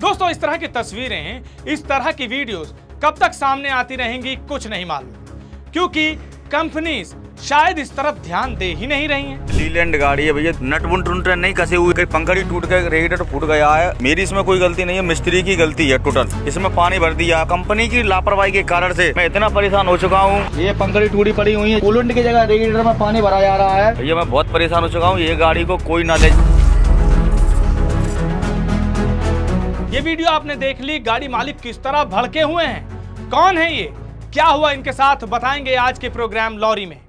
दोस्तों, इस तरह की तस्वीरें, इस तरह की वीडियोस कब तक सामने आती रहेंगी कुछ नहीं मालूम, क्योंकि कंपनीज शायद इस तरफ ध्यान दे ही नहीं रही हैं। लीलैंड गाड़ी है भैया, नट बुंट नहीं कसे हुए, कहीं पंखड़ी टूट गया, रेडिएटर फूट गया है। मेरी इसमें कोई गलती नहीं है, मिस्त्री की गलती है टोटल। इसमें पानी भर दिया कंपनी की लापरवाही के कारण से मैं इतना परेशान हो चुका हूँ। ये पंखड़ी टूटी पड़ी हुई है, कूलेंट की जगह रेडिएटर में पानी भरा जा रहा है। भैया मैं बहुत परेशान हो चुका हूँ, ये गाड़ी को कोई ना ले। ये वीडियो आपने देख ली, गाड़ी मालिक किस तरह भड़के हुए हैं, कौन है ये, क्या हुआ इनके साथ, बताएंगे आज के प्रोग्राम लॉरी में।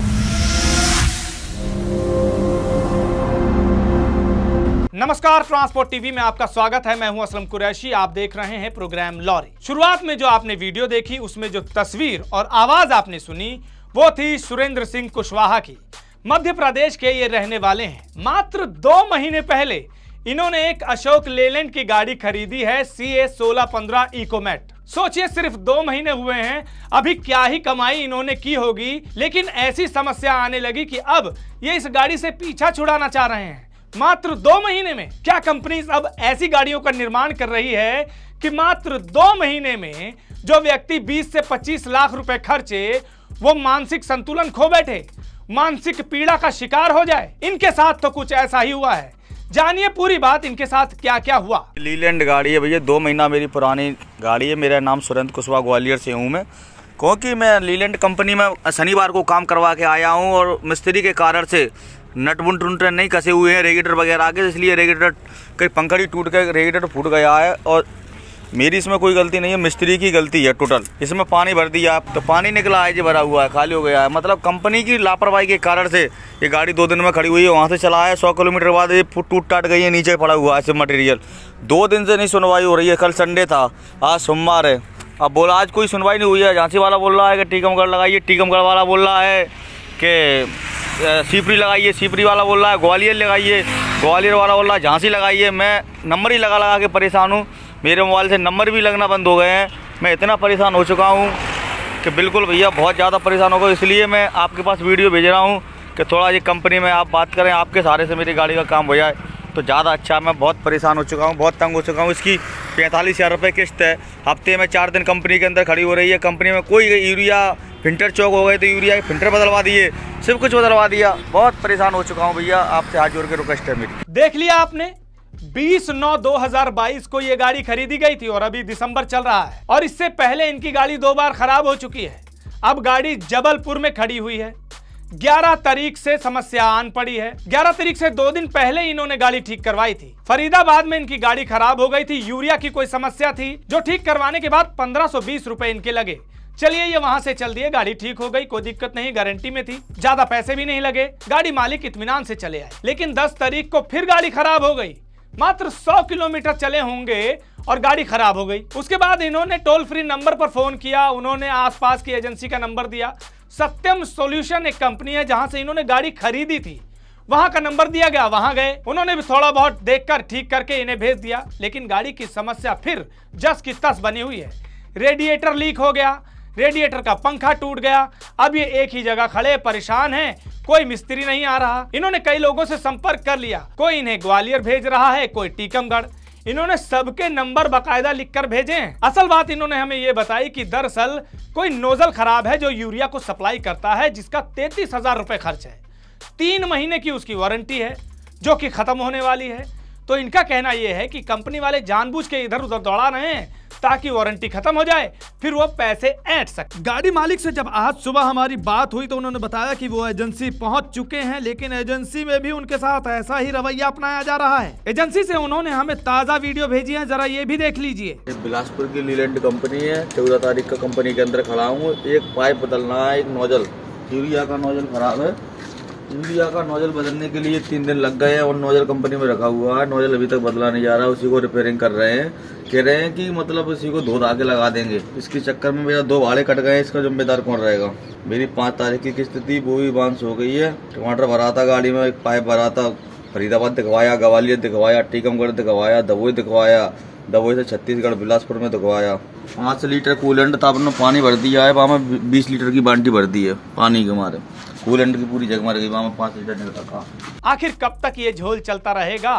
नमस्कार, ट्रांसपोर्ट टीवी में आपका स्वागत है। मैं हूं असलम कुरैशी, आप देख रहे हैं प्रोग्राम लॉरी। शुरुआत में जो आपने वीडियो देखी, उसमें जो तस्वीर और आवाज आपने सुनी, वो थी सुरेंद्र सिंह कुशवाहा की। मध्य प्रदेश के ये रहने वाले हैं। मात्र 2 महीने पहले इन्होंने एक अशोक लेलैंड की गाड़ी खरीदी है, CA 1615 इकोमेट। सोचिए, सिर्फ 2 महीने हुए हैं, अभी क्या ही कमाई इन्होंने की होगी, लेकिन ऐसी समस्या आने लगी कि अब ये इस गाड़ी से पीछा छुड़ाना चाह रहे हैं। मात्र 2 महीने में क्या कंपनीज अब ऐसी गाड़ियों का निर्माण कर रही है कि मात्र 2 महीने में जो व्यक्ति 20 से 25 लाख रुपए खर्चे, वो मानसिक संतुलन खो बैठे, मानसिक पीड़ा का शिकार हो जाए। इनके साथ तो कुछ ऐसा ही हुआ है। जानिए पूरी बात, इनके साथ क्या क्या हुआ। लीलैंड गाड़ी है भैया, 2 महीना मेरी पुरानी गाड़ी है। मेरा नाम सुरेंद्र कुशवाहा, ग्वालियर से हूँ मैं। क्योंकि मैं लीलैंड कंपनी में शनिवार को काम करवा के आया हूँ और मिस्त्री के कारण से नट बुंट नहीं कसे हुए हैं, रेडिएटर वगैरह आगे, इसलिए रेडिएटर कहीं पंखड़ी टूट के रेडिएटर फूट गया है। और मेरी इसमें कोई गलती नहीं है, मिस्त्री की गलती है टोटल। इसमें पानी भर दिया तो पानी निकला है, जो भरा हुआ है खाली हो गया है। मतलब कंपनी की लापरवाही के कारण से ये गाड़ी 2 दिन में खड़ी हुई है। वहाँ से चला है 100 किलोमीटर बाद ये टूट टाट गई है, नीचे पड़ा हुआ है सब मटेरियल। 2 दिन से नहीं सुनवाई हो रही है। कल संडे था, आज सोमवार है। अब बोला आज कोई सुनवाई नहीं हुई है। झांसी वाला बोल रहा है कि टीकमगढ़ लगाइए, टीकमगढ़ वाला बोल रहा है कि सीपरी लगाइए, सीपरी वाला बोल रहा है ग्वालियर लगाइए, ग्वालियर वाला बोल रहा है झांसी लगाइए। मैं नंबर ही लगा के परेशान हूँ। मेरे मोबाइल से नंबर भी लगना बंद हो गए हैं। मैं इतना परेशान हो चुका हूँ कि बिल्कुल भैया बहुत ज़्यादा परेशान हो गया। इसलिए मैं आपके पास वीडियो भेज रहा हूँ कि थोड़ा ये कंपनी में आप बात करें, आपके सहारे से मेरी गाड़ी का काम हो जाए तो ज़्यादा अच्छा। मैं बहुत परेशान हो चुका हूँ, बहुत तंग हो चुका हूँ। इसकी 45,000 रुपये किस्त है, हफ्ते में 4 दिन कंपनी के अंदर खड़ी हो रही है। कंपनी में कोई यूरिया फिल्टर चौक हो गए तो यूरिया के फिल्टर बदलवा दिए, सब कुछ बदलवा दिया। बहुत परेशान हो चुका हूँ भैया, आपसे हाथ जोड़ के रिक्वेस्ट है मेरी। देख लिया आपने, 20/9/2022 को ये गाड़ी खरीदी गई थी और अभी दिसंबर चल रहा है। और इससे पहले इनकी गाड़ी 2 बार खराब हो चुकी है। अब गाड़ी जबलपुर में खड़ी हुई है। 11 तारीख से समस्या आन पड़ी है। 11 तारीख से 2 दिन पहले इन्होंने गाड़ी ठीक करवाई थी। फरीदाबाद में इनकी गाड़ी खराब हो गई थी, यूरिया की कोई समस्या थी, जो ठीक करवाने के बाद 1520 रुपए इनके लगे। चलिए, ये वहां से चल दिए, गाड़ी ठीक हो गई, कोई दिक्कत नहीं, गारंटी में थी, ज्यादा पैसे भी नहीं लगे, गाड़ी मालिक इत्मीनान से चले आए। लेकिन 10 तारीख को फिर गाड़ी खराब हो गई। मात्र 100 किलोमीटर चले होंगे और गाड़ी खराब हो गई। उसके बाद इन्होंने टोल फ्री नंबर पर फोन किया। उन्होंने आसपास की एजेंसी का नंबर दिया। सत्यम सॉल्यूशन एक कंपनी है जहां से इन्होंने गाड़ी खरीदी थी, वहां का नंबर दिया गया। वहां गए, उन्होंने भी थोड़ा बहुत देखकर ठीक करके इन्हें भेज दिया। लेकिन गाड़ी की समस्या फिर जस की तस बनी हुई है। रेडिएटर लीक हो गया, रेडिएटर का पंखा टूट गया। अब ये एक ही जगह खड़े परेशान हैं, कोई मिस्त्री नहीं आ रहा। इन्होंने कई लोगों से संपर्क कर लिया, कोई इन्हें ग्वालियर भेज रहा है, कोई टीकमगढ़। इन्होंने सबके नंबर बकायदा लिखकर भेजे हैं। असल बात इन्होंने हमें ये बताई कि दरअसल कोई नोजल खराब है जो यूरिया को सप्लाई करता है, जिसका 33,000 रुपए खर्च है। 3 महीने की उसकी वारंटी है जो कि खत्म होने वाली है। तो इनका कहना यह है कि कंपनी वाले जानबूझ के इधर उधर दौड़ा रहे हैं ताकि वारंटी खत्म हो जाए, फिर वो पैसे ऐंठ सके। गाड़ी मालिक से जब आज सुबह हमारी बात हुई तो उन्होंने बताया कि वो एजेंसी पहुंच चुके हैं, लेकिन एजेंसी में भी उनके साथ ऐसा ही रवैया अपनाया जा रहा है। एजेंसी से उन्होंने हमें ताजा वीडियो भेजी है, जरा ये भी देख लीजिए। बिलासपुर की लीलैंड कंपनी है, 14 तारीख का कंपनी के अंदर खड़ा हूँ। एक पाइप बदलना है, एक नोजल, यूरिया का नोजल खराब है। यूरिया का नोजल बदलने के लिए 3 दिन लग गए और नोजल कंपनी में रखा हुआ है। नोजल अभी तक बदला नहीं जा रहा, उसी को रिपेयरिंग कर रहे हैं। कह रहे हैं कि मतलब उसी को धो धा के लगा देंगे। इसके चक्कर में मेरा 2 भाड़े कट गए, इसका जिम्मेदार कौन रहेगा। मेरी 5 तारीख की किस्त थी, वो भी बांस हो गई है। टमाटर भरा था गाड़ी में, एक पाइप भरा था, फरीदाबाद दिखवाया, ग्वालियर दिखवाया, टीकमगढ़ दिखवाया, दवोई दिखवाया, दवोई से छत्तीसगढ़ बिलासपुर में दिखवाया। 5 लीटर कूलेंट था, अपने पानी भर दिया है। वहाँ में 20 लीटर की बाल्टी भर दी है पानी के मारे। कूलेंट की पूरी जग मार गई, वहाँ में 5 लीटर निकल रखा। आखिर कब तक ये झोल चलता रहेगा,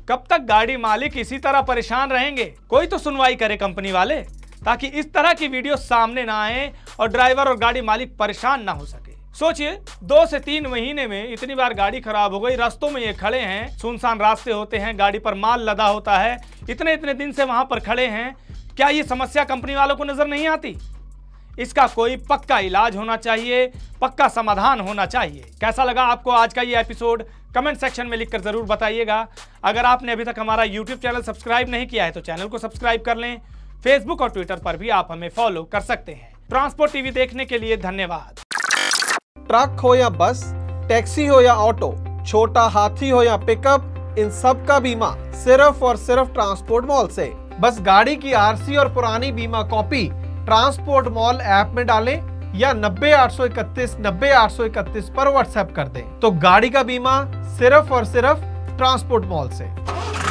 कब तक गाड़ी मालिक इसी तरह परेशान रहेंगे? कोई तो सुनवाई करे कंपनी वाले, ताकि इस तरह की वीडियो सामने ना आए और ड्राइवर और गाड़ी मालिक परेशान ना हो सके। सोचिए 2 से 3 महीने में इतनी बार गाड़ी खराब हो गई, रास्तों में ये खड़े हैं, सुनसान रास्ते होते हैं, गाड़ी पर माल लदा होता है, इतने इतने दिन से वहां पर खड़े हैं। क्या ये समस्या कंपनी वालों को नजर नहीं आती? इसका कोई पक्का इलाज होना चाहिए, पक्का समाधान होना चाहिए। कैसा लगा आपको आज का ये एपिसोड? कमेंट सेक्शन में लिखकर जरूर बताइएगा। अगर आपने अभी तक हमारा यूट्यूब चैनल सब्सक्राइब नहीं किया है तो चैनल को सब्सक्राइब कर लें। फेसबुक और ट्विटर पर भी आप हमें फॉलो कर सकते हैं। ट्रांसपोर्ट टीवी देखने के लिए धन्यवाद। ट्रक हो या बस, टैक्सी हो या ऑटो, छोटा हाथी हो या पिकअप, इन सब का बीमा सिर्फ और सिर्फ ट्रांसपोर्ट मॉल से। बस गाड़ी की आरसी और पुरानी बीमा कॉपी ट्रांसपोर्ट मॉल ऐप में डालें या 90-831-90-831 पर व्हाट्सएप कर दें, तो गाड़ी का बीमा सिर्फ और सिर्फ ट्रांसपोर्ट मॉल से।